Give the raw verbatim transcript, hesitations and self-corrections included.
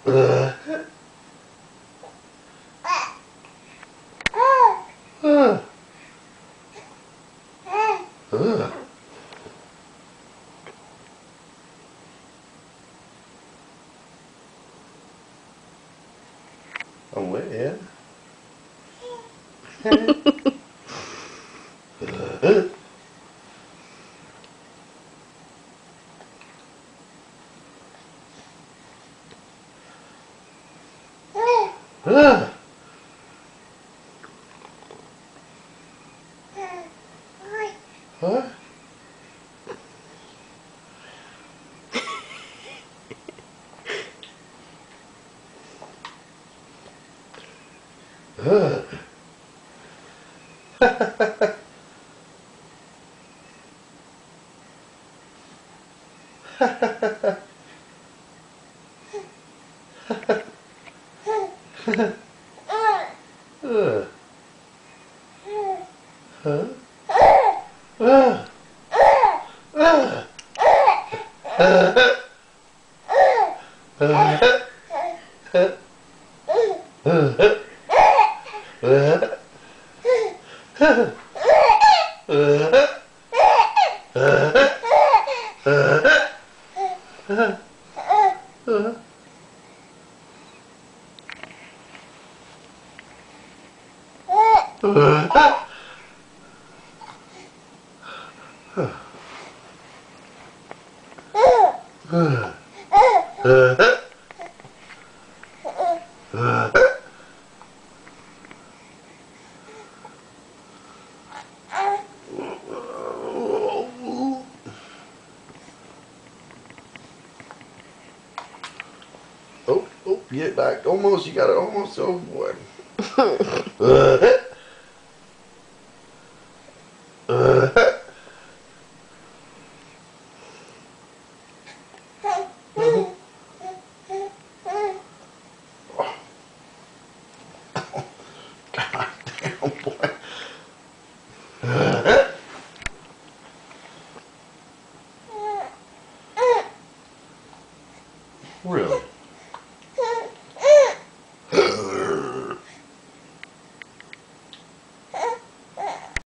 Uh. Uh. Uh. I'm wet, yeah. uh. Uh. Huh? Uh. uh. Huh? Uh. Uh. Uh. Oh, oh, get back. Almost, you got it almost. Oh, boy. uh, uh, God damn, boy. Uh, really?